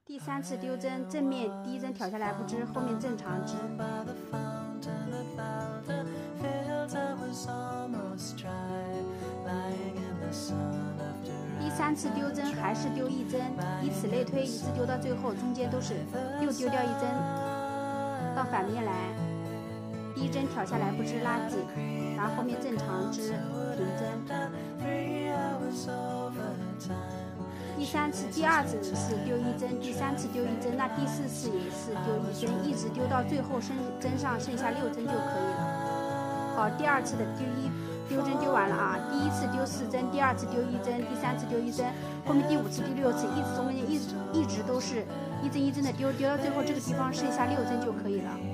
第3次丢针，正面第一针挑下来不织，后面正常织。第3次丢针还是丢1针，以此类推，一直丢到最后，中间都是又丢掉1针，到反面来，第一针挑下来不织拉紧，然后后面正常织平针。第2次是丢1针，第3次丢1针，那第4次也是丢1针，一直丢到最后针上剩下6针就可以了。好，第2次的丢针丢完了啊，第1次丢4针，第2次丢1针，第3次丢1针，后面第5次、第6次一直中间一直都是1针1针的丢到最后这个地方剩下6针就可以了。